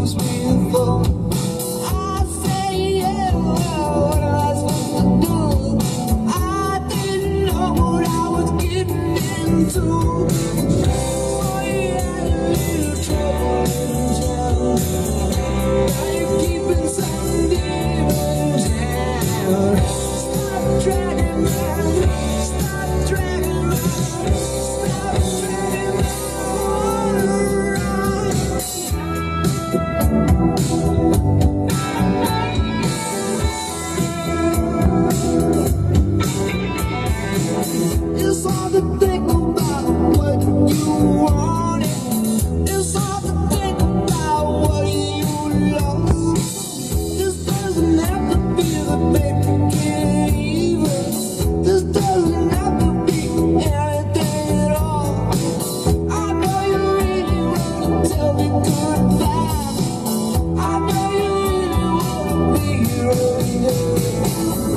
lose me for. I say yeah, well, what am I supposed to do? I didn't know what I was getting into. Oh, you had a little trouble in town. Now you're keeping some demons down. Stop dragging my, stop dragging my, stop dragging my water around. It's hard to think about what you wanted. It's hard to think about what you lost. This doesn't have to be the baby can't even. This doesn't have to be anything at all. I know you really want to tell me goodbye. I know you really want to be right there.